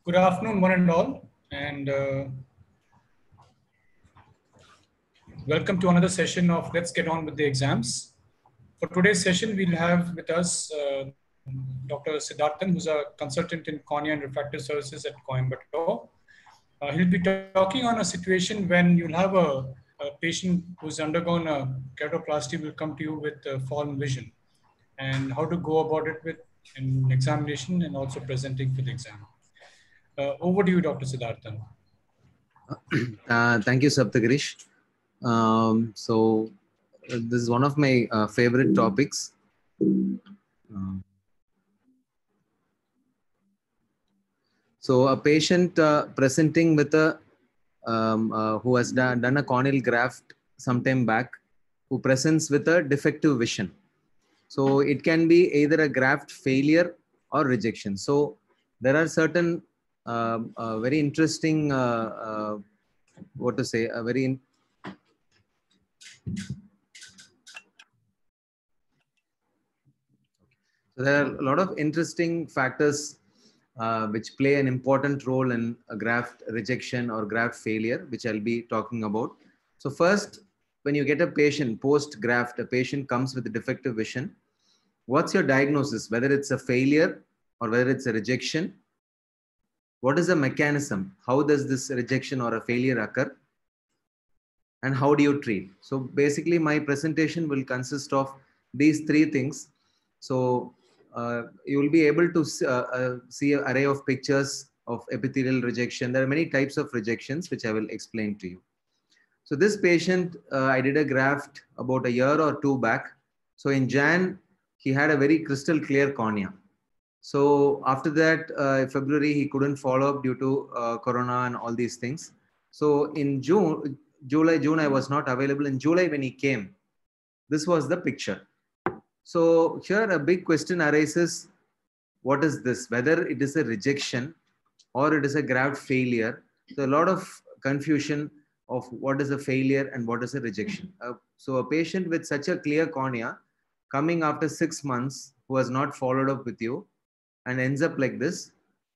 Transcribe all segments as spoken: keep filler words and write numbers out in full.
Good afternoon, one and all, and uh, welcome to another session of Let's Get On with the Exams. For today's session, we'll have with us uh, Doctor Siddharthan, who's a consultant in cornea and refractive services at Coimbatore. Uh, he'll be talking on a situation when you'll have a, a patient who's undergone a keratoplasty will come to you with uh, fallen vision, and how to go about it with an examination and also presenting for the exam. Uh, over to you, Doctor Siddharthan. Uh, thank you, Saptagirish. Um, so, uh, this is one of my uh, favorite topics. Um, so, a patient uh, presenting with a um, uh, who has done, done a corneal graft sometime back, who presents with a defective vision. So, it can be either a graft failure or rejection. So, there are certain uh, uh, very interesting, uh, uh, what to say, a very in So there are a lot of interesting factors uh, which play an important role in a graft rejection or graft failure, which I'll be talking about. So first, when you get a patient post-graft, a patient comes with a defective vision, what's your diagnosis? Whether it's a failure or whether it's a rejection, what is the mechanism? How does this rejection or a failure occur? And how do you treat? So basically my presentation will consist of these three things. So uh, you will be able to uh, uh, see an array of pictures of epithelial rejection. There are many types of rejections, which I will explain to you. So this patient, uh, I did a graft about a year or two back. So in Jan, he had a very crystal clear cornea. So after that, uh, February, he couldn't follow up due to uh, Corona and all these things. So in June, July, June, I was not available. In July, when he came, this was the picture. So here a big question arises, what is this? Whether it is a rejection or it is a graft failure. So a lot of confusion of what is a failure and what is a rejection. Uh, so a patient with such a clear cornea coming after six months who has not followed up with you and ends up like this,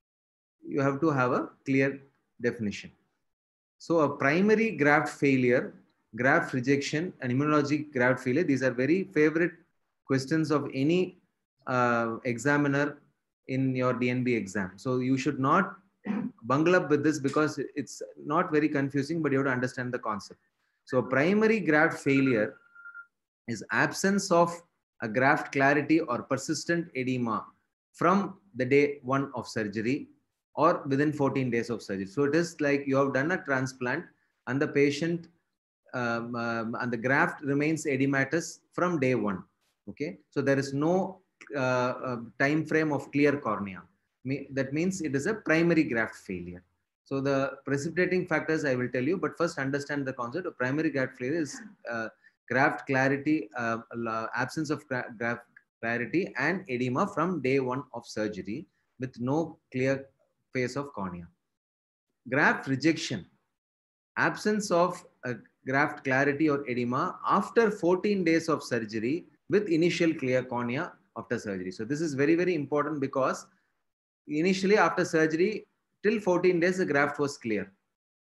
you have to have a clear definition. So a primary graft failure, graft rejection, and immunologic graft failure, these are very favorite questions of any uh, examiner in your D N B exam. So you should not bungle up with this because it's not very confusing, but you have to understand the concept. So primary graft failure is absence of a graft clarity or persistent edema from the day one of surgery or within fourteen days of surgery. So it is like you have done a transplant and the patient um, um, and the graft remains edematous from day one. Okay, so there is no uh, uh, time frame of clear cornea. Me that means it is a primary graft failure. So the precipitating factors I will tell you, but first understand the concept of primary graft failure is uh, graft clarity, uh, absence of graft clarity and edema from day one of surgery with no clear face of cornea. Graft rejection, absence of a graft clarity or edema after fourteen days of surgery with initial clear cornea after surgery. So this is very, very important because initially after surgery till fourteen days the graft was clear.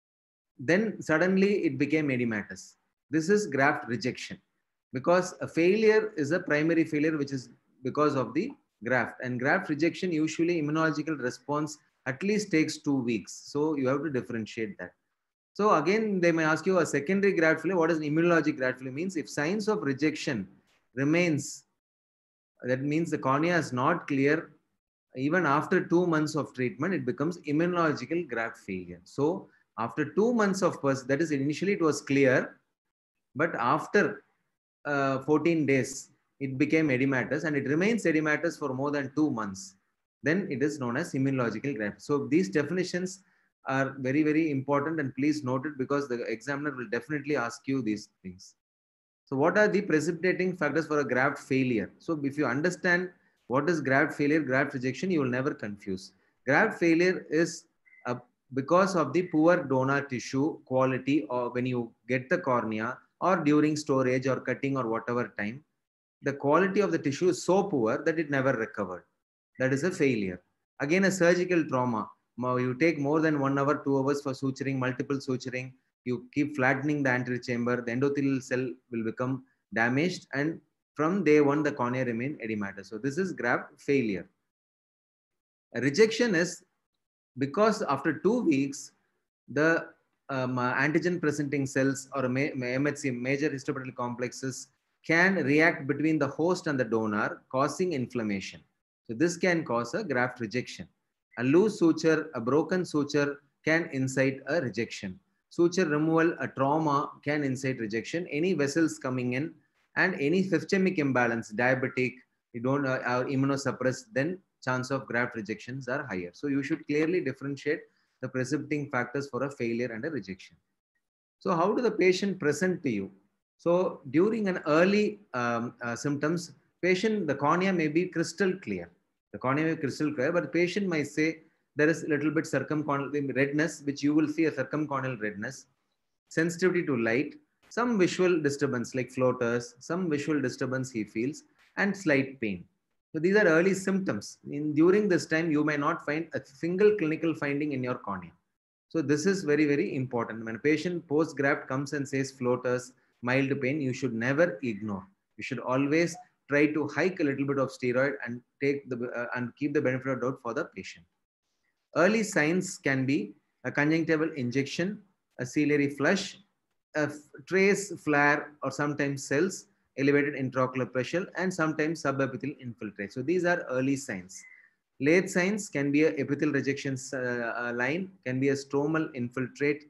Then suddenly it became edematous. This is graft rejection because a failure is a primary failure which is because of the graft, and graft rejection usually immunological response at least takes two weeks. So you have to differentiate that. So again, they may ask you a secondary graft failure. What is an immunologic graft failure? Means if signs of rejection remains, that means the cornea is not clear. Even after two months of treatment, it becomes immunological graft failure. So after two months of pus, that is initially it was clear, but after uh, fourteen days, it became edematous and it remains edematous for more than two months. Then it is known as immunological graft. So these definitions are very, very important, and please note it because the examiner will definitely ask you these things. So what are the precipitating factors for a graft failure? So if you understand what is graft failure, graft rejection, you will never confuse. Graft failure is a, because of the poor donor tissue quality, or when you get the cornea or during storage or cutting or whatever time, the quality of the tissue is so poor that it never recovered. That is a failure. Again, a surgical trauma. You take more than one hour, two hours for suturing, multiple suturing, you keep flattening the anterior chamber, the endothelial cell will become damaged, and from day one, the cornea remain edematous. So this is graft failure. A rejection is because after two weeks, the um, uh, antigen presenting cells or M H C, major histopathological complexes, can react between the host and the donor, causing inflammation. So this can cause a graft rejection. A loose suture, a broken suture can incite a rejection. Suture removal, a trauma can incite rejection. Any vessels coming in and any systemic imbalance, diabetic, you don't uh, are immunosuppressed, then chance of graft rejections are higher. So you should clearly differentiate the precipitating factors for a failure and a rejection. So how do the patient present to you? So during an early um, uh, symptoms, patient, the cornea may be crystal clear. The cornea may be crystal clear, but the patient might say there is a little bit circumcorneal redness, which you will see a circumcorneal redness, sensitivity to light, some visual disturbance like floaters, some visual disturbance he feels, and slight pain. So these are early symptoms. In, during this time, you may not find a single clinical finding in your cornea. So this is very, very important. When a patient post-graft comes and says floaters, mild pain, you should never ignore. You should always try to hike a little bit of steroid and take the uh, and keep the benefit of doubt for the patient. Early signs can be a conjunctival injection, a ciliary flush, a trace flare, or sometimes cells, elevated intraocular pressure, and sometimes subepithelial infiltrate. So these are early signs. Late signs can be a epithelial rejection uh, line, can be a stromal infiltrate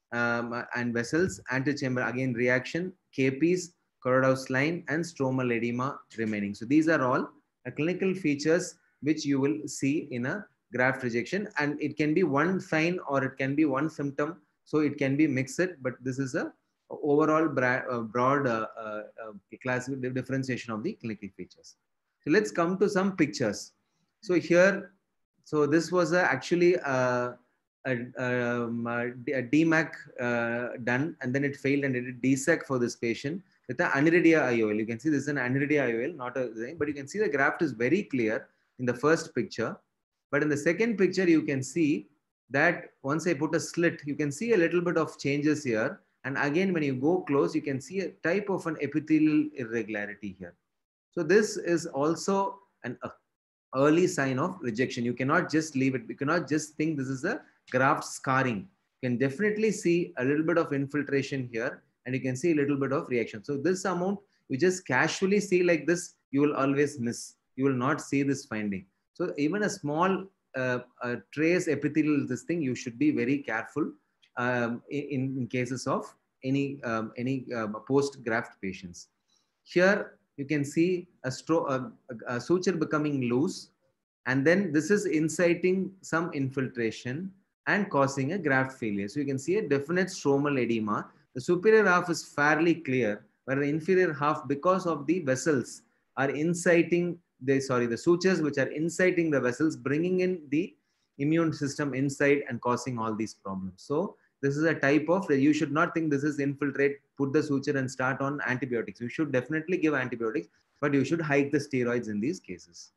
um, and vessels, antechamber again reaction, K Ps, Coriolis line, and stromal edema remaining. So these are all uh, clinical features which you will see in a graft rejection, and it can be one sign or it can be one symptom. So it can be mixed, but this is a overall broad uh, uh, uh, class differentiation of the clinical features. So let's come to some pictures. So here, so this was a, actually a, a, um, a D MAC uh, done, and then it failed, and it did D SEC for this patient with an aniridia I O L. You can see this is an aniridia I O L, not a thing, but you can see the graft is very clear in the first picture. But in the second picture, you can see that once I put a slit, you can see a little bit of changes here. And again, when you go close, you can see a type of an epithelial irregularity here. So this is also an uh, early sign of rejection. You cannot just leave it. You cannot just think this is a graft scarring. You can definitely see a little bit of infiltration here, and you can see a little bit of reaction. So this amount, you just casually see like this, you will always miss. You will not see this finding. So even a small uh, uh, trace epithelial this thing, you should be very careful um, in, in cases of any um, any uh, post-graft patients. Here you can see a, a, a suture becoming loose, and then this is inciting some infiltration and causing a graft failure. So you can see a definite stromal edema. The superior half is fairly clear, where the inferior half, because of the vessels, are inciting the sorry the sutures which are inciting the vessels, bringing in the immune system inside and causing all these problems. So this is a type of, you should not think this is infiltrate, put the suture and start on antibiotics. You should definitely give antibiotics, but you should hike the steroids in these cases.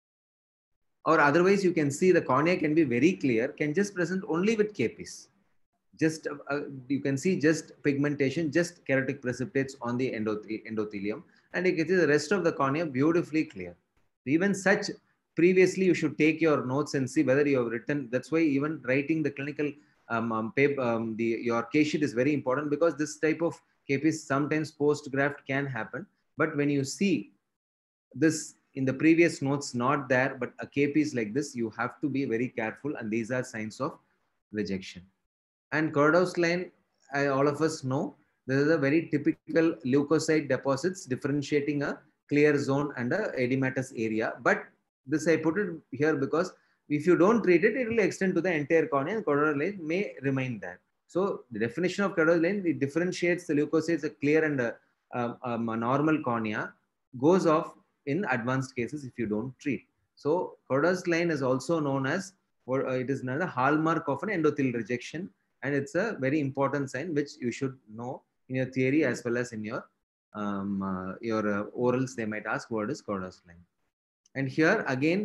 Or otherwise, you can see the cornea can be very clear, can just present only with K Ps. Just uh, you can see just pigmentation, just keratic precipitates on the endothelium, and you can see the rest of the cornea beautifully clear. Even such, previously you should take your notes and see whether you have written. That's why even writing the clinical um, um, paper, um, the your case sheet is very important, because this type of K Ps sometimes post graft can happen. But when you see this in the previous notes not there, but a K P is like this, you have to be very careful, and these are signs of rejection. And Coriolis line, I, all of us know, this is a very typical leukocyte deposits differentiating a clear zone and a edematous area. But this I put it here because if you don't treat it, it will extend to the entire cornea, and Coriolis line may remain there. So the definition of Coriolis line, it differentiates the leukocytes, a clear and a, um, um, a normal cornea, goes off in advanced cases if you don't treat. So Coriolis line is also known as, or uh, it is another hallmark of an endothelial rejection. And it's a very important sign which you should know in your theory as well as in your um, uh, your uh, orals. They might ask what is Coriolis line. And here again,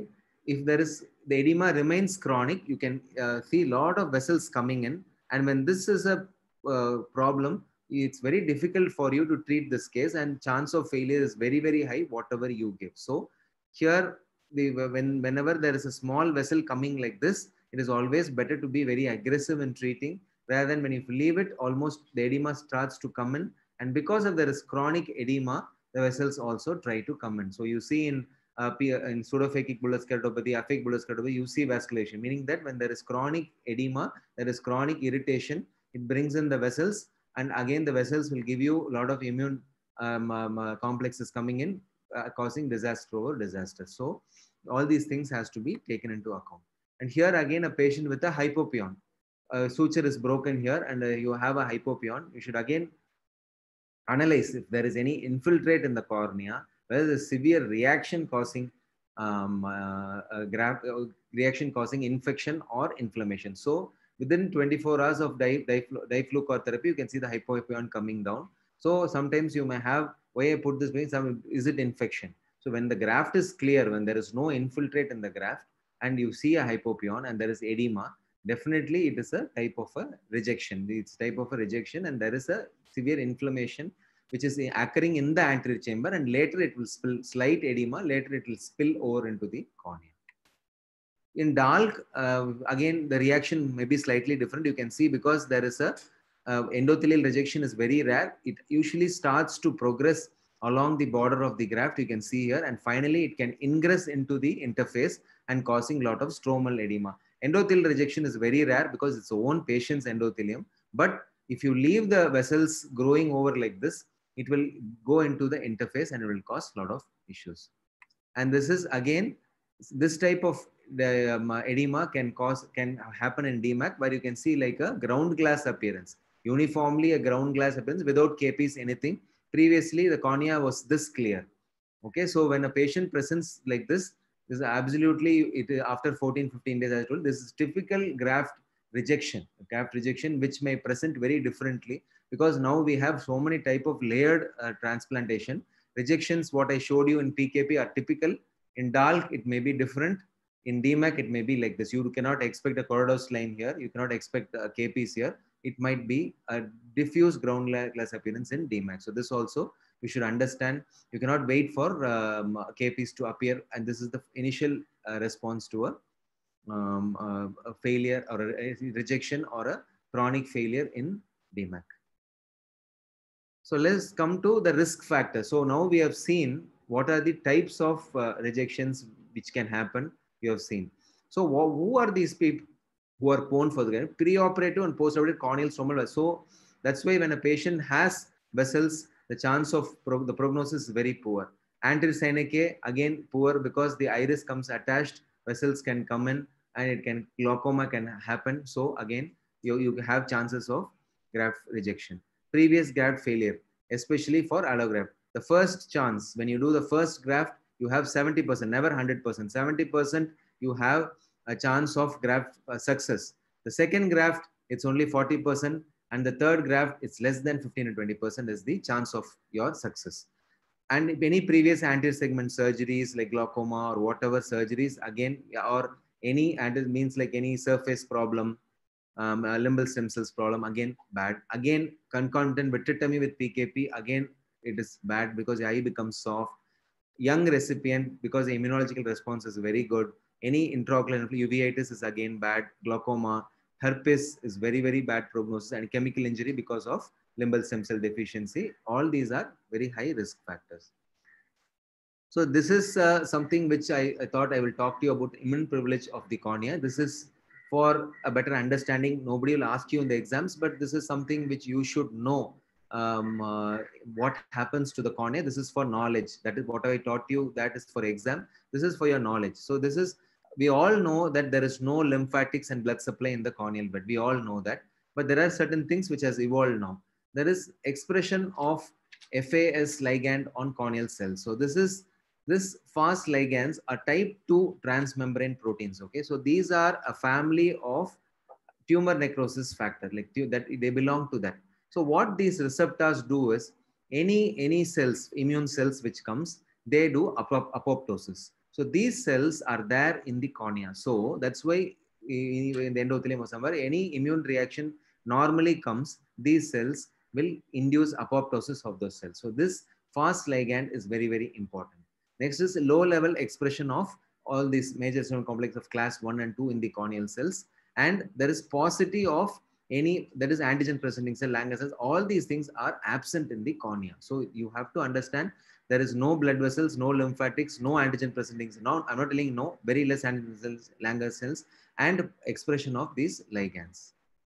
if there is, the edema remains chronic, you can uh, see a lot of vessels coming in. And when this is a uh, problem, it's very difficult for you to treat this case, and chance of failure is very, very high, whatever you give. So here, the, when, whenever there is a small vessel coming like this, it is always better to be very aggressive in treating, rather than when you leave it, almost the edema starts to come in. And because of there is chronic edema, the vessels also try to come in. So you see in uh, in pseudophakic bullous keratopathy, aphakic bullous keratopathy, you see vasculation, meaning that when there is chronic edema, there is chronic irritation, it brings in the vessels, and again the vessels will give you a lot of immune um, um, uh, complexes coming in, uh, causing disaster over disaster. So all these things has to be taken into account. And here again, a patient with a hypopion, a suture is broken here, and uh, you have a hypopion, you should again analyze if there is any infiltrate in the cornea, whether there's severe reaction causing um, uh, uh, uh, reaction causing infection or inflammation. So within twenty-four hours of di diflucor therapy, you can see the hypopion coming down. So sometimes you may have, why I put this way, some, is it infection? So when the graft is clear, when there is no infiltrate in the graft, and you see a hypopion and there is edema, definitely it is a type of a rejection. It's type of a rejection, and there is a severe inflammation which is occurring in the anterior chamber, and later it will spill, slight edema, later it will spill over into the cornea. In D A L C, uh, again, the reaction may be slightly different. You can see because there is a uh, endothelial rejection is very rare. It usually starts to progress along the border of the graft, you can see here, and finally it can ingress into the interface and causing a lot of stromal edema. Endothelial rejection is very rare because it's own patient's endothelium. But if you leave the vessels growing over like this, it will go into the interface and it will cause a lot of issues. And this is again, this type of the um, edema can cause, can happen in D M A C, where you can see like a ground glass appearance, uniformly a ground glass appearance without K Ps, anything. Previously, the cornea was this clear. Okay, so when a patient presents like this, this is absolutely, it, after fourteen, fifteen days, I told, this is typical graft rejection, graft rejection, which may present very differently, because now we have so many type of layered uh, transplantation. Rejections, what I showed you in P K P are typical. In D A L C, it may be different. In D M A C, it may be like this. You cannot expect a Coroides line here. You cannot expect uh, K Ps here. It might be a diffuse ground glass appearance in D M A C. So this also you should understand. You cannot wait for um, K Ps to appear, and this is the initial uh, response to a, um, uh, a failure or a rejection or a chronic failure in D M A C. So let's come to the risk factor. So now we have seen what are the types of uh, rejections which can happen. You have seen. So who are these people who are prone for the preoperative and postoperative corneal stromal vessels? So that's why when a patient has vessels, the chance of pro the prognosis is very poor. Anterior synechiae, again poor, because the iris comes attached, vessels can come in and it can, glaucoma can happen. So again, you, you have chances of graft rejection. Previous graft failure, especially for allograft. The first chance, when you do the first graft, you have seventy percent, never one hundred percent. seventy percent you have a chance of graft uh, success. The second graft, it's only forty percent. And the third graft, it's less than fifteen to twenty percent is the chance of your success. And if any previous anterior segment surgeries like glaucoma or whatever surgeries, again, or any anterior means like any surface problem, um, uh, limbal stem cells problem, again, bad. Again, concomitant vitrectomy with P K P, again, it is bad because the eye becomes soft. Young recipient, because the immunological response is very good. Any intraocular uveitis is again bad. Glaucoma, herpes is very, very bad prognosis, and chemical injury because of limbal stem cell deficiency. All these are very high risk factors. So this is uh, something which I, I thought I will talk to you about, immune privilege of the cornea. This is for a better understanding. Nobody will ask you in the exams, but this is something which you should know. Um, uh, what happens to the cornea. This is for knowledge. That is what I taught you. That is for exam. This is for your knowledge. So this is, we all know that there is no lymphatics and blood supply in the corneal bed. We all know that. But there are certain things which has evolved now. There is expression of F A S ligand on corneal cells. So this is, this fast ligands are type two transmembrane proteins. Okay. So these are a family of tumor necrosis factor, like that they belong to that. So what these receptors do is, any, any cells, immune cells which comes, they do apoptosis. So these cells are there in the cornea. So that's why in the endothelium or somewhere, any immune reaction normally comes, these cells will induce apoptosis of those cells. So this fast ligand is very, very important. Next is low level expression of all these major cell complex of class one and two in the corneal cells. And there is paucity of any, that is antigen presenting cell, Langerhans cells. All these things are absent in the cornea. So you have to understand there is no blood vessels, no lymphatics, no antigen presenting cells. No, I'm not telling you no, very less antigen cells, Langerhans cells, and expression of these ligands.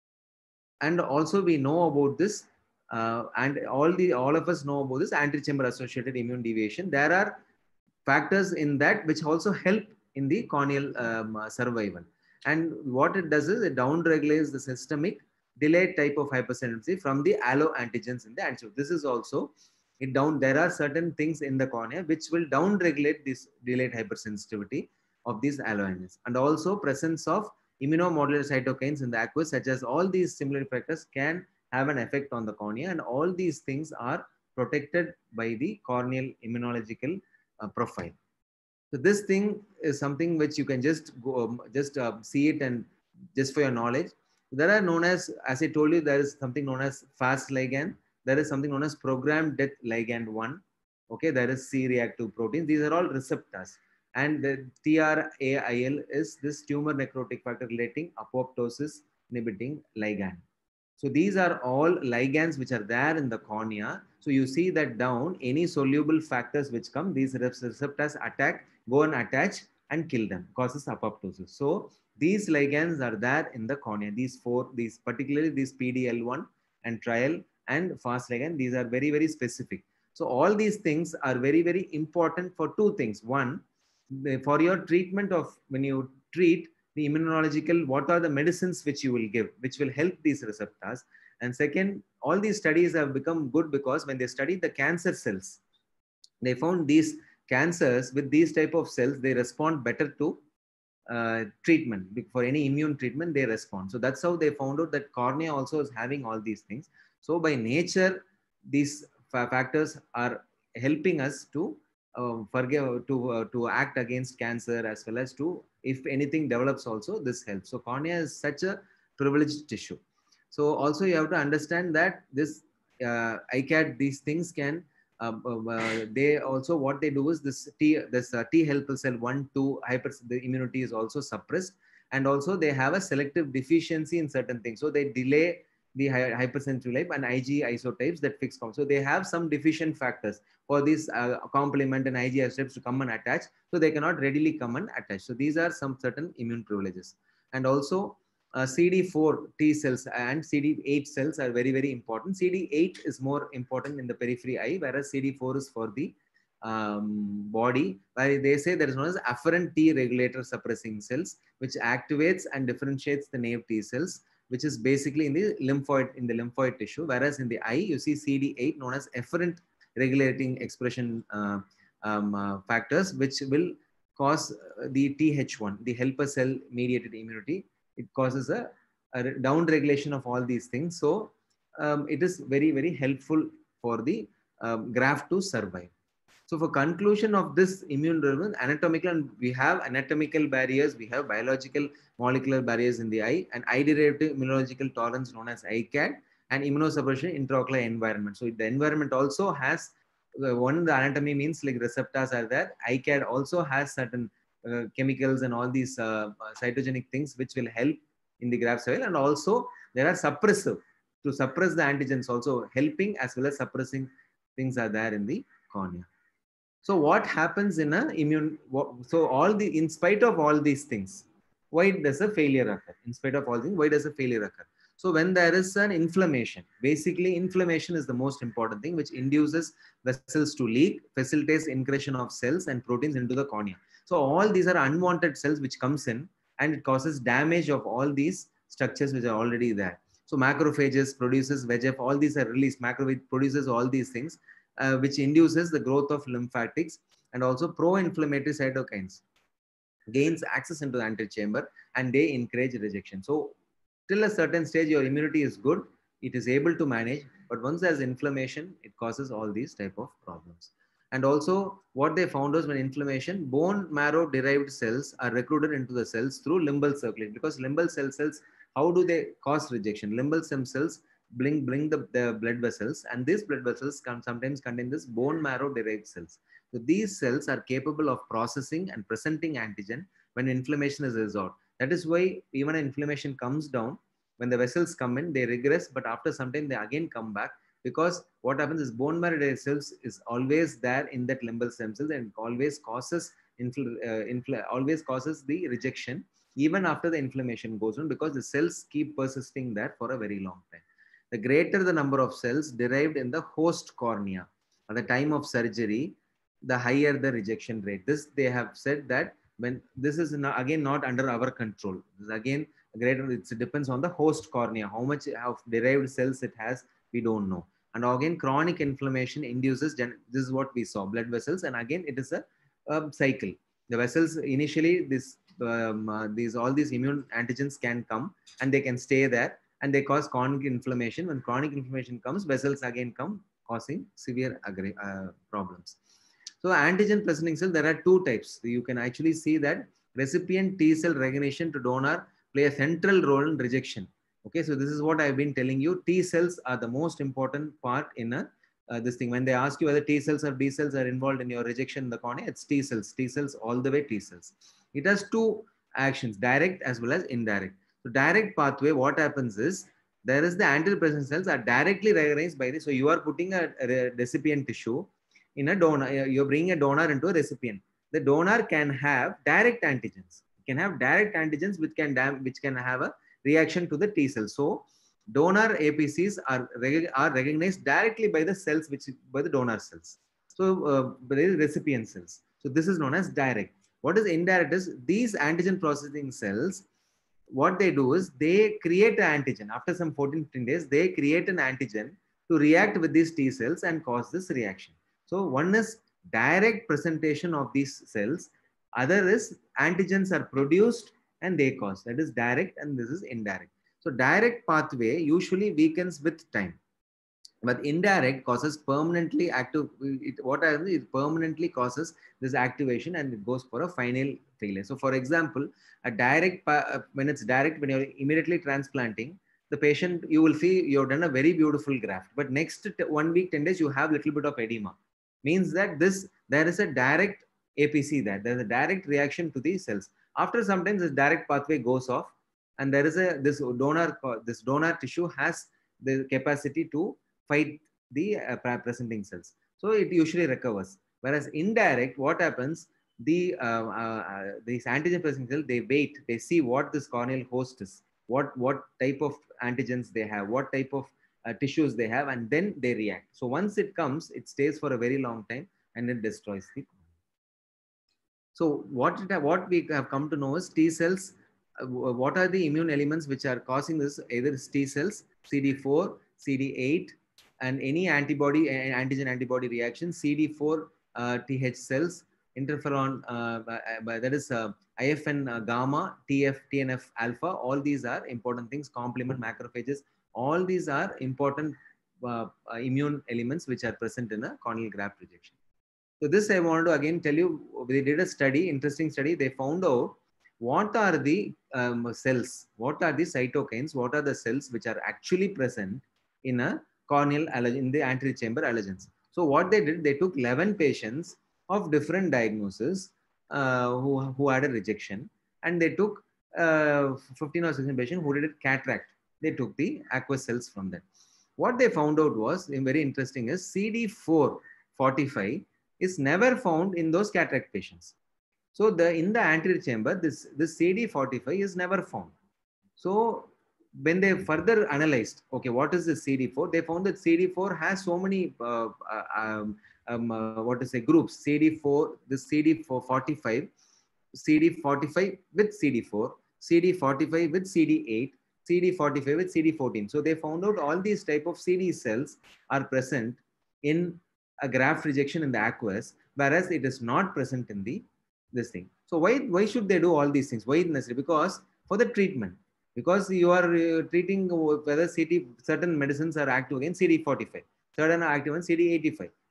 And also we know about this, uh, and all the all of us know about this antechamber associated immune deviation. There are factors in that which also help in the corneal um, survival. And what it does is it downregulates the systemic delayed type of hypersensitivity from the alloantigens in the antibody. This is also it down. There are certain things in the cornea which will downregulate this delayed hypersensitivity of these alloantigens, and also presence of immunomodulator cytokines in the aqueous, such as all these similar factors can have an effect on the cornea, and all these things are protected by the corneal immunological uh, profile. So this thing is something which you can just go, um, just uh, see it, and just for your knowledge, there are known as, as I told you, there is something known as fast ligand. There is something known as programmed death ligand one. Okay, there is C-reactive proteins. These are all receptors. And the T R A I L is this tumor necrotic factor relating apoptosis inhibiting ligand. So these are all ligands which are there in the cornea. So you see that down, any soluble factors which come, these receptors attack, go and attach and kill them, causes apoptosis. So these ligands are there in the cornea. These four, these particularly these P D L one and trial and fast ligand, these are very, very specific. So all these things are very, very important for two things. One, for your treatment of, when you treat the immunological, what are the medicines which you will give, which will help these receptors. And second, all these studies have become good because when they studied the cancer cells, they found these cancers with these type of cells, they respond better to uh, treatment. For any immune treatment, they respond. So that's how they found out that cornea also is having all these things. So by nature, these factors are helping us to uh, forgive, to, uh, to act against cancer, as well as to, if anything develops also, this helps. So cornea is such a privileged tissue. So also you have to understand that this uh, I C A D, these things can, uh, uh, they also, what they do is this T, this uh, T helper cell one, two, hyper, the immunity is also suppressed. And also they have a selective deficiency in certain things. So they delay the hypersensitive type and I G isotypes that fix com. So they have some deficient factors for this uh, complement and I G isotypes to come and attach. So they cannot readily come and attach. So these are some certain immune privileges. And also uh, C D four T cells and C D eight cells are very, very important. C D eight is more important in the periphery eye, whereas C D four is for the um, body, where they say there is known as afferent T regulator suppressing cells, which activates and differentiates the naive T cells, which is basically in the lymphoid, in the lymphoid tissue. Whereas in the eye, you see C D eight known as efferent regulating expression uh, um, uh, factors, which will cause the T H one, the helper cell mediated immunity. It causes a, a down regulation of all these things. So um, it is very, very helpful for the um, graft to survive. So for conclusion of this immune response, anatomical, and we have anatomical barriers, we have biological molecular barriers in the eye, and eye-derived immunological tolerance known as I C A D, and immunosuppression intraocular environment. So the environment also has, uh, one, the anatomy means like receptors are there. I C A D also has certain uh, chemicals and all these uh, cytogenic things which will help in the graft survival, and also there are suppressive, to suppress the antigens also helping, as well as suppressing things are there in the cornea. So what happens in a immune, so all the, in spite of all these things, why does a failure occur? In spite of all things, why does a failure occur? So when there is an inflammation, basically inflammation is the most important thing, which induces vessels to leak, facilitates incretion of cells and proteins into the cornea. So all these are unwanted cells which comes in, and it causes damage of all these structures which are already there. So macrophages produces V E G F, all these are released, macrophage produces all these things, Uh, which induces the growth of lymphatics, and also pro-inflammatory cytokines gains access into the antechamber, and they encourage rejection. So till a certain stage, your immunity is good, it is able to manage, but once there's inflammation, it causes all these type of problems. And also what they found was when inflammation, bone marrow derived cells are recruited into the cells through limbal circulation, because limbal cell cells, how do they cause rejection? Limbal stem cells bring, bring the, the blood vessels, and these blood vessels can sometimes contain this bone marrow derived cells. So these cells are capable of processing and presenting antigen when inflammation is resolved. That is why even inflammation comes down, when the vessels come in, they regress, but after some time they again come back, because what happens is bone marrow derived cells is always there in that limbal stem cells and always causes infl uh, infl always causes the rejection even after the inflammation goes on, because the cells keep persisting there for a very long time. The greater the number of cells derived in the host cornea at the time of surgery, the higher the rejection rate. This they have said that when this is not, again not under our control. This is again greater. It depends on the host cornea, how much of derived cells it has. We don't know. And again, chronic inflammation induces, this is what we saw, blood vessels. And again, it is a, a cycle. The vessels initially, this, um, uh, these, all these immune antigens can come and they can stay there and they cause chronic inflammation. When chronic inflammation comes, vessels again come, causing severe uh, problems. So antigen presenting cell, there are two types. You can actually see that recipient T cell recognition to donor play a central role in rejection. Okay, so this is what I've been telling you. T cells are the most important part in a, uh, this thing. When they ask you whether T cells or B cells are involved in your rejection in the cornea, it's T cells. T cells all the way T cells. It has two actions, direct as well as indirect. So direct pathway, what happens is, there is the antigen presenting cells are directly recognized by this. So you are putting a, a recipient tissue in a donor. You're bringing a donor into a recipient. The donor can have direct antigens. It can have direct antigens which can, which can have a reaction to the T cells. So donor A P Cs are, are recognized directly by the cells, which by the donor cells. So uh, there is recipient cells. So this is known as direct. What is indirect is these antigen processing cells, what they do is they create an antigen. After some fourteen, fifteen days, they create an antigen to react with these T cells and cause this reaction. So one is direct presentation of these cells. Other is antigens are produced and they cause. That is direct and this is indirect. So direct pathway usually weakens with time, but indirect causes permanently active. It, what happens is it permanently causes this activation and it goes for a final failure. So for example, a direct, when it's direct, when you're immediately transplanting, the patient, you will see you've done a very beautiful graft, but next one week, ten days, you have a little bit of edema. Means that this, there is a direct A P C there. There's a direct reaction to the cells. After sometimes this direct pathway goes off and there is a, this donor, this donor tissue has the capacity to fight the uh, presenting cells. So it usually recovers. Whereas indirect, what happens, the, uh, uh, these antigen presenting cells, they wait, they see what this corneal host is, what, what type of antigens they have, what type of uh, tissues they have, and then they react. So once it comes, it stays for a very long time and it destroys the cornea. So what, it, what we have come to know is T cells, uh, what are the immune elements which are causing this? Either T cells, C D four, C D eight, and any antibody, antigen antibody reaction, C D four uh, T H cells, interferon, uh, uh, that is uh, I F N uh, gamma, T F, T N F alpha, all these are important things, complement macrophages, all these are important uh, uh, immune elements which are present in a corneal graft rejection. So this I wanted to again tell you, they did a study, interesting study. They found out what are the um, cells, what are the cytokines, what are the cells which are actually present in a corneal allergen, in the anterior chamber allergens. So what they did, they took eleven patients of different diagnoses uh, who, who had a rejection, and they took uh, fifteen or sixteen patients who did a cataract. They took the aqueous cells from them. What they found out was, very interesting, is C D four forty-five is never found in those cataract patients. So the in the anterior chamber, this, this C D forty-five is never found. So when they further analyzed, okay, what is the C D four? They found that C D four has so many, uh, uh, um, um, uh, what to say, groups. C D four, this C D four forty-five, C D forty-five with C D four, C D forty-five with C D eight, C D forty-five with C D fourteen. So they found out all these type of C D cells are present in a graft rejection in the aqueous, whereas it is not present in the this thing. So why why should they do all these things? Why necessary? Because for the treatment, because you are uh, treating whether C D certain medicines are active against C D forty-five, certain are active on C D eighty-five.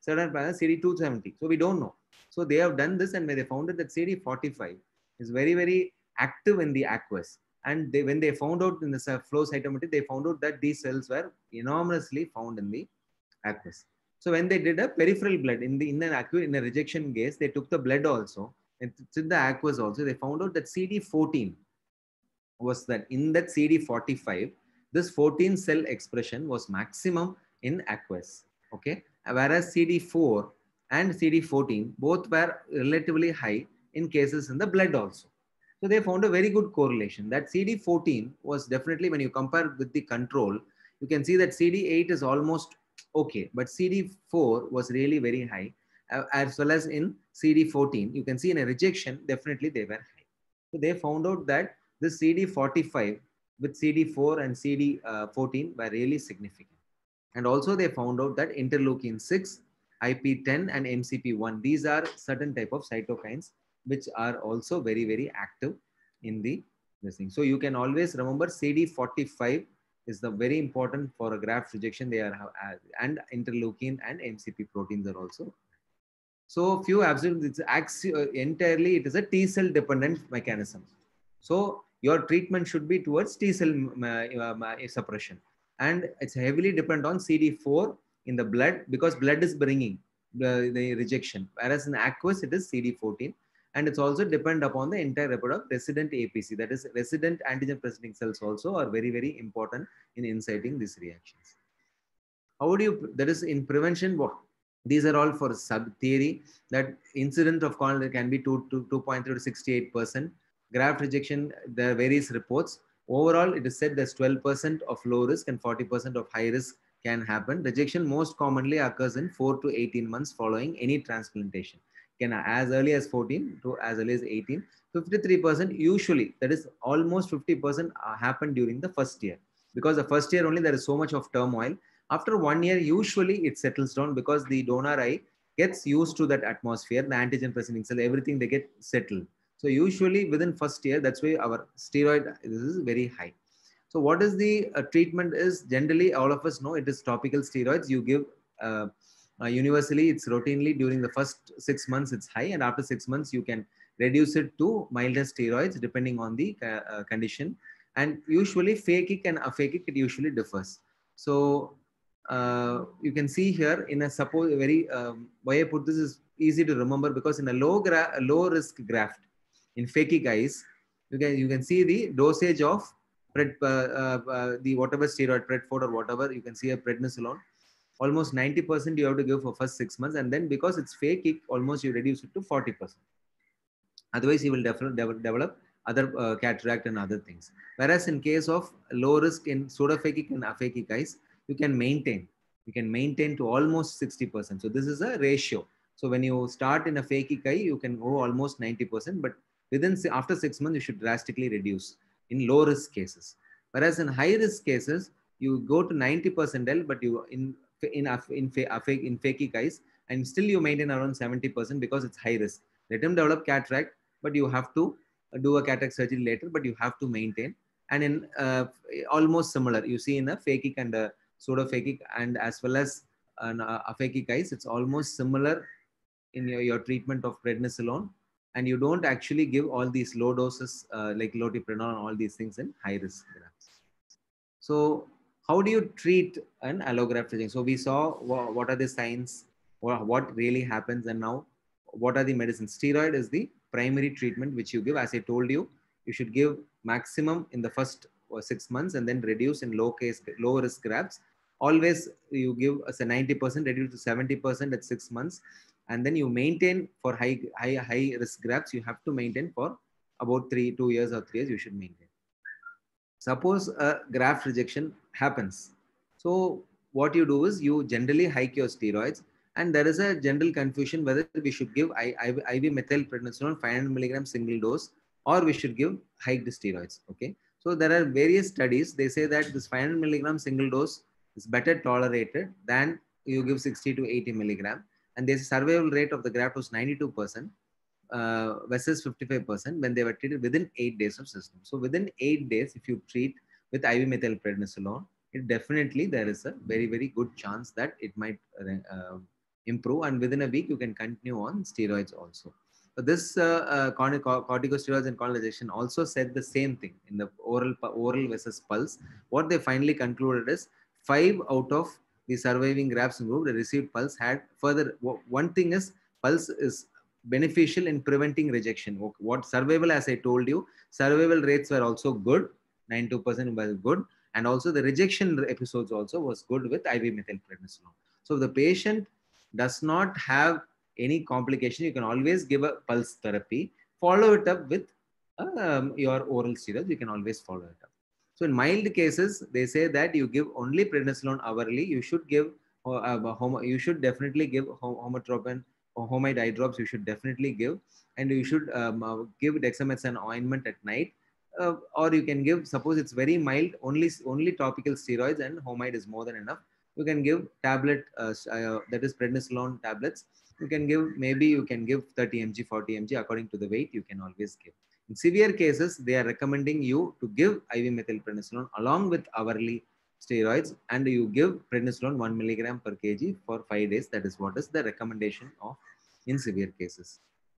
certain parameters C D two seventy. So we don't know. So they have done this, and when they found out that C D forty-five is very, very active in the aqueous. And they, when they found out in the flow cytometry, they found out that these cells were enormously found in the aqueous. So when they did a peripheral blood in the in an aqueous, in a rejection case, they took the blood also and in the aqueous also. They found out that C D fourteen was that in that C D forty-five, this fourteen cell expression was maximum in aqueous. Okay, whereas C D four and C D fourteen both were relatively high in cases in the blood also. So they found a very good correlation that C D fourteen was definitely, when you compare with the control, you can see that C D eight is almost okay, but C D four was really very high, uh, as well as in C D fourteen. You can see in a rejection, definitely they were high. So they found out that this C D forty-five with C D four and C D fourteen were really significant. And also they found out that interleukin six, I P ten and M C P one, these are certain type of cytokines which are also very, very active in the this thing. So you can always remember C D forty-five is the very important for a graft rejection. They are, and interleukin and M C P proteins are also. So few absolute, it's actually entirely, it is a T cell dependent mechanism. So your treatment should be towards T cell uh, suppression, and it's heavily dependent on C D four in the blood, because blood is bringing the, the rejection, whereas in aqueous it is C D fourteen. And it's also depend upon the entire repertoire of resident A P C, that is resident antigen presenting cells also are very, very important in inciting these reactions. How do you, that is in prevention, what these are all for sub theory, that incident of corneal can be two point three to sixty-eight percent. Graft rejection, there are various reports. Overall, it is said that twelve percent of low risk and forty percent of high risk can happen. Rejection most commonly occurs in four to eighteen months following any transplantation. Can as early as fourteen to as early as eighteen. fifty-three percent usually, that is almost fifty percent happen during the first year, because the first year only there is so much of turmoil. After one year, usually it settles down because the donor eye gets used to that atmosphere, the antigen presenting cell, everything they get settled. So usually within first year, that's why our steroid this is very high. So what is the uh, treatment is generally all of us know it is topical steroids. You give uh, uh, universally, it's routinely during the first six months it's high, and after six months you can reduce it to milder steroids depending on the uh, uh, condition. And usually phakic and aphakic, it usually differs. So uh, you can see here in a suppose very um, why I put this is easy to remember, because in a low gra low risk graft in phakic eyes, you can you can see the dosage of pred, uh, uh, uh, the whatever steroid predford or whatever, you can see a prednisolone. Almost ninety percent you have to give for first six months, and then because it's phakic, almost you reduce it to forty percent. Otherwise, you will definitely develop, develop other uh, cataract and other things. Whereas in case of low risk in pseudophakic and aphakic eyes, you can maintain. You can maintain to almost sixty percent. So this is a ratio. So when you start in a phakic eye, you can go almost ninety percent, but within after six months, you should drastically reduce in low risk cases. Whereas in high risk cases, you go to ninety percentile, but you in in in, in, in phakic eyes, and still you maintain around seventy percent because it's high risk. Let him develop cataract, but you have to do a cataract surgery later, but you have to maintain. And in uh, almost similar, you see in a phakic and a pseudophakic and as well as an uh, aphakic eyes, it's almost similar in your, your treatment of prednisolone, and you don't actually give all these low doses uh, like loteprednol and all these things in high risk grafts. So how do you treat an allograft rejection? So we saw wh what are the signs, or what really happens, and now what are the medicines. Steroid is the primary treatment which you give. As I told you, you should give maximum in the first six months and then reduce in low case, low risk grafts. Always you give as a ninety percent, reduce to seventy percent at six months. And then you maintain for high, high, high risk grafts, you have to maintain for about three, two years or three years, you should maintain. Suppose a graft rejection happens. So what you do is you generally hike your steroids, and there is a general confusion whether we should give I V methylprednisolone five hundred milligrams single dose, or we should give hiked steroids. Okay. So there are various studies. They say that this five hundred milligram single dose is better tolerated than you give sixty to eighty milligram. And there's a survival rate of the graft was ninety-two percent uh, versus fifty-five percent when they were treated within eight days of system. So within eight days, if you treat with I V methylprednisolone, it definitely there is a very, very good chance that it might uh, improve, and within a week you can continue on steroids also. So this uh, uh, corticosteroids and colonization also said the same thing in the oral oral versus pulse. What they finally concluded is five out of the surviving grafts group that received pulse had further. One thing is pulse is beneficial in preventing rejection. What survival, as I told you, survival rates were also good, ninety-two percent was good, and also the rejection episodes also was good with I V methylprednisolone. So if the patient does not have any complication, you can always give a pulse therapy, follow it up with um, your oral steroids. You can always follow it up. So in mild cases, they say that you give only prednisolone hourly. You should give, uh, you should definitely give homotropin or homide eye drops. You should definitely give, and you should um, uh, give dexamethasone ointment at night. Uh, or you can give, suppose it's very mild, only only topical steroids and homide is more than enough. You can give tablet, uh, uh, that is prednisolone tablets. You can give, maybe you can give thirty milligrams, forty milligrams according to the weight. You can always give. In severe cases, they are recommending you to give I V methylprednisolone along with hourly steroids, and you give prednisolone one milligram per kg for five days. That is what is the recommendation of in severe cases.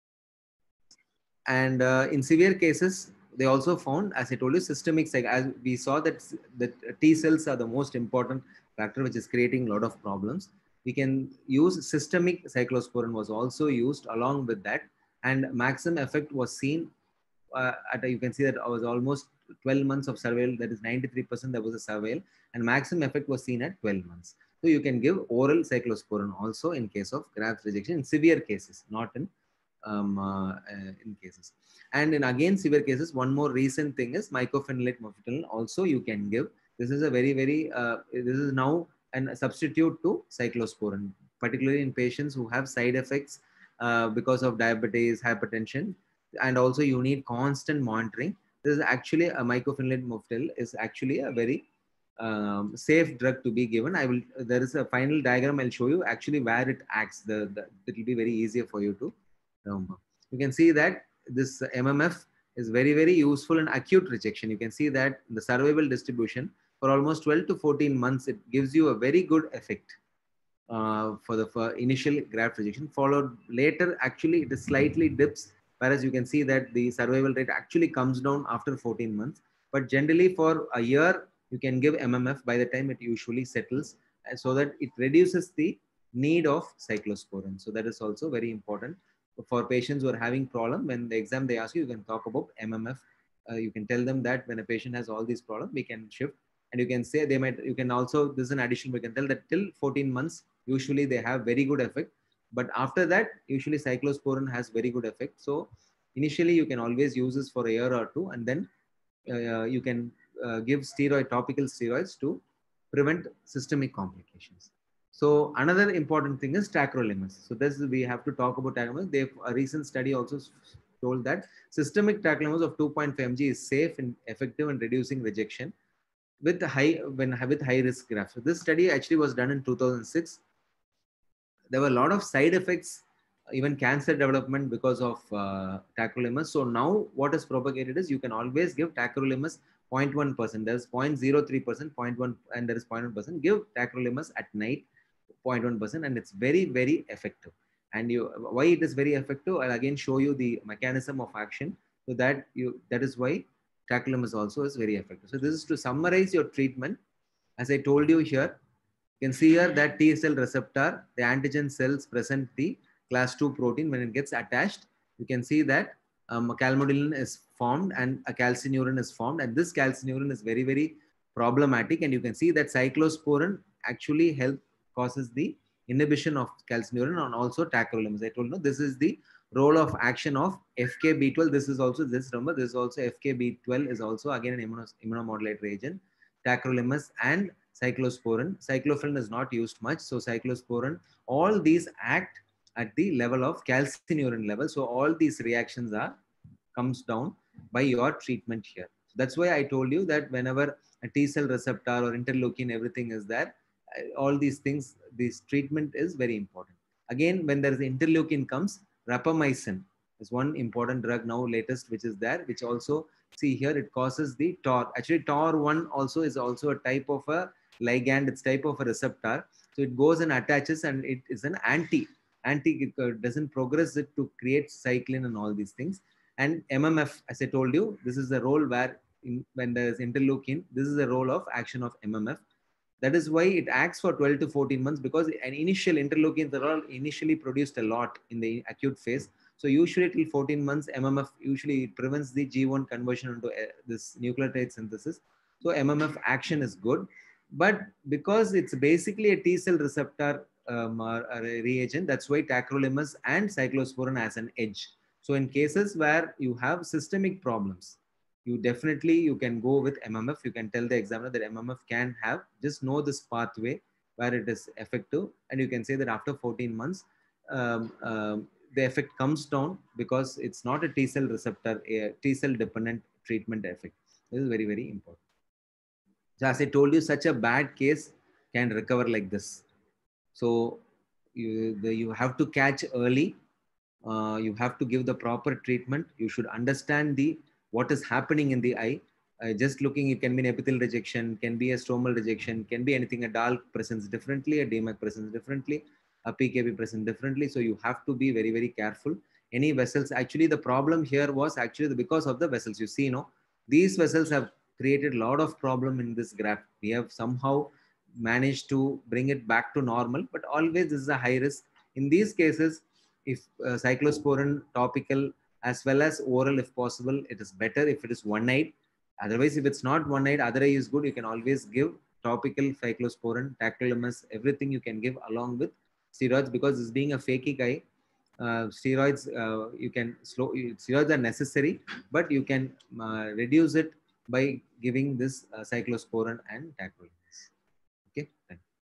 And uh, in severe cases, they also found, as I told you, systemic, as we saw that, that T cells are the most important factor which is creating a lot of problems. We can use systemic cyclosporin was also used along with that, and maximum effect was seen uh, at a, you can see that I was almost twelve months of surveil, that is ninety-three percent there was a surveil, and maximum effect was seen at twelve months. So you can give oral cyclosporin also in case of graft rejection in severe cases, not in um, uh, uh, in cases. And in again severe cases, one more recent thing is mycophenolate mofetil also you can give. This is a very, very, uh, this is now a substitute to cyclosporin, particularly in patients who have side effects uh, because of diabetes, hypertension, and also you need constant monitoring. This is actually a mycophenolate mofetil is actually a very um, safe drug to be given. I will, there is a final diagram I'll show you actually where it acts. The, the it will be very easier for you to remember. You can see that this M M F is very, very useful in acute rejection. You can see that the survival distribution for almost twelve to fourteen months, it gives you a very good effect uh, for the for initial graft rejection. Followed later, actually, it is slightly dips, whereas you can see that the survival rate actually comes down after fourteen months. But generally, for a year, you can give M M F by the time it usually settles, so that it reduces the need of cyclosporin. So that is also very important for patients who are having problem. When the exam they ask you, you can talk about M M F. Uh, you can tell them that when a patient has all these problems, we can shift. And you can say they might, you can also, this is an addition, we can tell that till fourteen months, usually they have very good effect. But after that, usually cyclosporin has very good effect. So initially you can always use this for a year or two, and then uh, you can uh, give steroid, topical steroids to prevent systemic complications. So another important thing is tacrolimus. So this we have to talk about tacrolimus. They a recent study also told that systemic tacrolimus of two point five milligrams is safe and effective in reducing rejection with high when with high risk grafts. So this study actually was done in two thousand six. There were a lot of side effects, even cancer development because of uh, tacrolimus. So now what is propagated is you can always give tacrolimus zero point one percent. There's zero point zero three percent, zero point one, and there is zero point one percent. Give tacrolimus at night, zero point one percent, and it's very, very effective. And you, why it is very effective, I'll again show you the mechanism of action. So that you, that is why tacrolimus also is very effective. So this is to summarize your treatment. As I told you here, you can see here that T cell receptor, the antigen cells present the class two protein. When it gets attached, you can see that um, calmodulin is formed and a calcineurin is formed. And this calcineurin is very, very problematic. And you can see that cyclosporin actually help causes the inhibition of calcineurin and also tacrolimus. I told you, this is the role of action of F K B twelve. This is also, this remember, this is also F K B twelve is also again an immunomodulator agent. Tacrolimus and cyclosporin. Cyclophilin is not used much. So cyclosporin, all these act at the level of calcineurin level. So all these reactions are comes down by your treatment here. So that's why I told you that whenever a T cell receptor or interleukin, everything is there, all these things, this treatment is very important. Again, when there is interleukin comes, rapamycin is one important drug now latest, which is there, which also See here, it causes the T O R. Actually, T O R one also is also a type of a ligand. It's type of a receptor. So it goes and attaches, and it is an anti. Anti uh, doesn't progress it to create cyclin and all these things. And M M F, as I told you, this is the role where in, when there is interleukin, this is the role of action of M M F. That is why it acts for twelve to fourteen months, because an initial interleukins are all initially produced a lot in the acute phase. So usually till fourteen months, M M F usually prevents the G one conversion into uh, this nucleotide synthesis. So M M F action is good, but because it's basically a T cell receptor um, or, or a reagent, that's why tacrolimus and cyclosporin has an edge. So in cases where you have systemic problems, you definitely, you can go with M M F. You can tell the examiner that M M F can have, just know this pathway where it is effective. And you can say that after fourteen months, um, um, the effect comes down because it's not a T cell receptor, a T cell dependent treatment effect. This is very, very important. So as I told you, such a bad case can recover like this. So you, the, you have to catch early. Uh, you have to give the proper treatment. You should understand the what is happening in the eye. Uh, just looking, it can be an epithelial rejection, can be a stromal rejection, can be anything. A D A L presents differently, a D M A C presents differently, a P K P presents differently. So you have to be very, very careful. Any vessels, actually the problem here was actually because of the vessels. You see, you know, these vessels have created a lot of problem in this graft. We have somehow managed to bring it back to normal, but always this is a high risk. In these cases, if uh, cyclosporin topical as well as oral, if possible, it is better if it is one night. Otherwise, if it's not one night, other eye is good. You can always give topical cyclosporin, tacrolimus, everything you can give along with steroids, because this being a phakic eye, uh, steroids, uh, you can slow, steroids are necessary, but you can uh, reduce it by giving this uh, cyclosporin and tacrolimus. Okay. Thank you.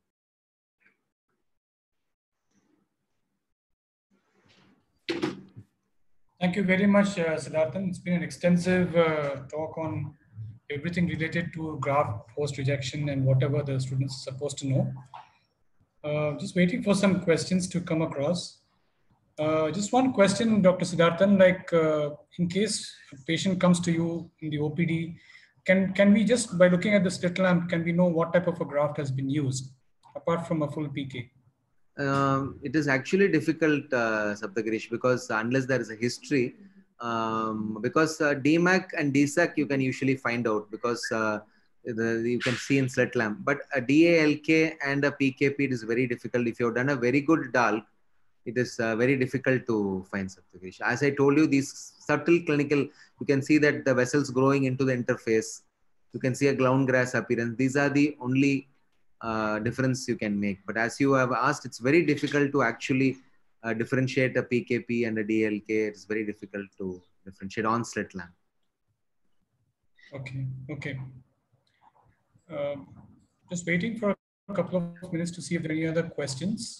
Thank you very much, uh, Siddharthan. It's been an extensive uh, talk on everything related to graft post rejection and whatever the students are supposed to know. Uh, just waiting for some questions to come across. Uh, just one question, Doctor Siddharthan, like uh, in case a patient comes to you in the O P D, can, can we just, by looking at the slit lamp, can we know what type of a graft has been used apart from a full P K? Um, it is actually difficult, uh, Saptagirish, because unless there is a history, um, because uh, D M A C and D S A C you can usually find out, because uh, the, you can see in slit lamp. But a D A L K and a P K P, it is very difficult. If you have done a very good D A L, it is uh, very difficult to find, Saptagirish. As I told you, these subtle clinical, you can see that the vessels growing into the interface. You can see a ground grass appearance. These are the only uh, difference you can make. But as you have asked, it's very difficult to actually uh, differentiate a P K P and a D L K. It's very difficult to differentiate on slit lamp. Okay, okay. Uh, just waiting for a couple of minutes to see if there are any other questions.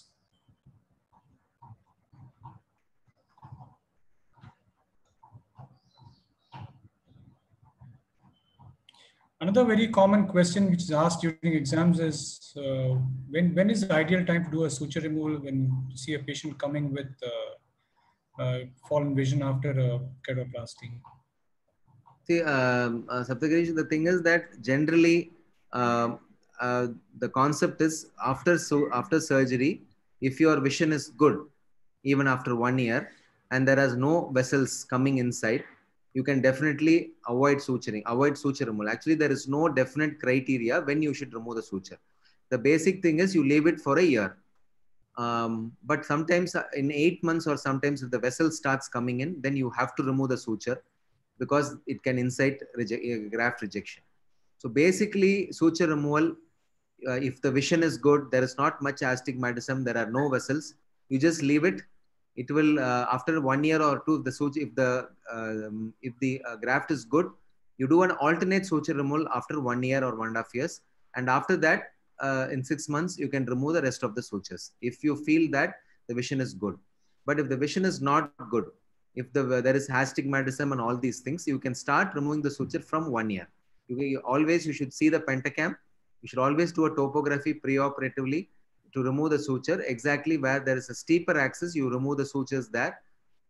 Another very common question which is asked during exams is uh, when, when is the ideal time to do a suture removal when you see a patient coming with uh, uh, fallen vision after a keratoplasty? See, um, uh, Saptagirish, the thing is that generally uh, uh, the concept is after, so after surgery, if your vision is good, even after one year, and there is no vessels coming inside, you can definitely avoid suturing, avoid suture removal. Actually, there is no definite criteria when you should remove the suture. The basic thing is you leave it for a year. Um, but sometimes in eight months or sometimes if the vessel starts coming in, then you have to remove the suture because it can incite reject, graft rejection. So basically, suture removal, uh, if the vision is good, there is not much astigmatism, there are no vessels, you just leave it. It will uh, after one year or two, if the suture, if the um, if the uh, graft is good, you do an alternate suture removal after one year or one and a half years, and after that, uh, in six months, you can remove the rest of the sutures if you feel that the vision is good. But if the vision is not good, if the there is astigmatism and all these things, you can start removing the suture from one year. You, you always you should see the pentacam. You should always do a topography pre-operatively to remove the suture exactly where there is a steeper axis. You remove the sutures there.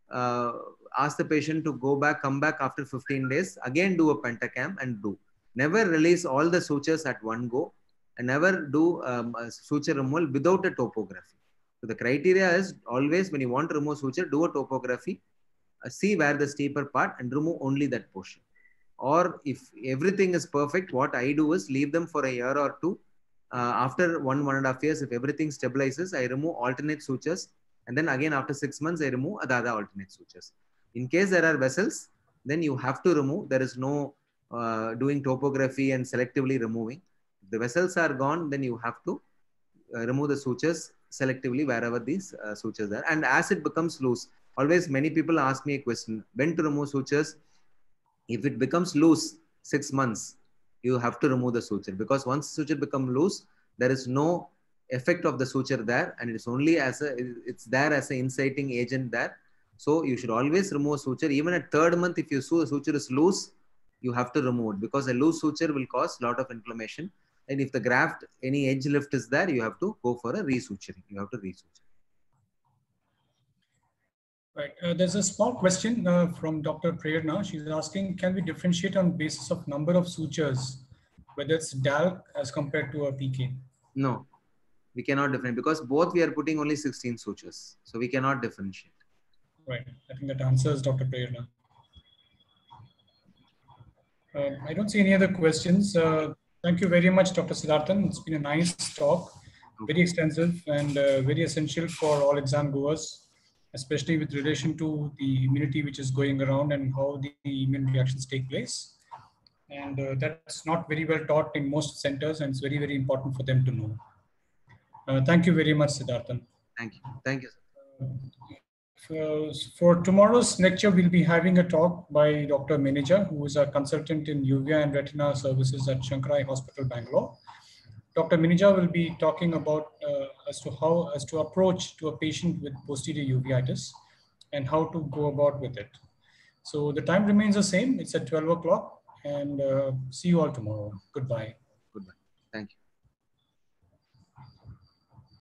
uh, ask the patient to go back, come back after fifteen days, again do a pentacam and do. Never release all the sutures at one go, and never do um, a suture removal without a topography. So the criteria is always when you want to remove suture, do a topography, uh, see where the steeper part and remove only that portion. Or if everything is perfect, what I do is leave them for a year or two. Uh, after one, one and a half years, if everything stabilizes, I remove alternate sutures. And then again, after six months, I remove the other alternate sutures. In case there are vessels, then you have to remove. There is no uh, doing topography and selectively removing. If the vessels are gone, then you have to uh, remove the sutures selectively wherever these uh, sutures are. And as it becomes loose, always many people ask me a question, when to remove sutures? If it becomes loose six months, you have to remove the suture, because once suture become loose, there is no effect of the suture there, and it's only as a, it's there as an inciting agent there. So you should always remove suture. Even at third month, if you see a suture is loose, you have to remove it, because a loose suture will cause a lot of inflammation. And if the graft, any edge lift is there, you have to go for a resuturing. You have to resuture. Right. Uh, there's a small question uh, from Doctor Prerna. She's asking, can we differentiate on basis of number of sutures, whether it's D A L as compared to a P K? No, we cannot differentiate, because both we are putting only sixteen sutures. So we cannot differentiate. Right. I think that answers Doctor Prerna. Uh, I don't see any other questions. Uh, thank you very much, Doctor Siddharthan. It's been a nice talk, very extensive and uh, very essential for all exam goers, especially with relation to the immunity which is going around and how the immune reactions take place. And uh, that's not very well taught in most centers, and it's very, very important for them to know. Uh, thank you very much, Siddharthan. Thank you. Thank you, sir. For, for tomorrow's lecture, we'll be having a talk by Doctor Minija, who is a consultant in uvea and retina services at Shankar Eye Hospital, Bangalore. Doctor Minija will be talking about uh, as to how, as to approach to a patient with posterior uveitis and how to go about with it. So the time remains the same. It's at twelve o'clock, and uh, see you all tomorrow. Goodbye.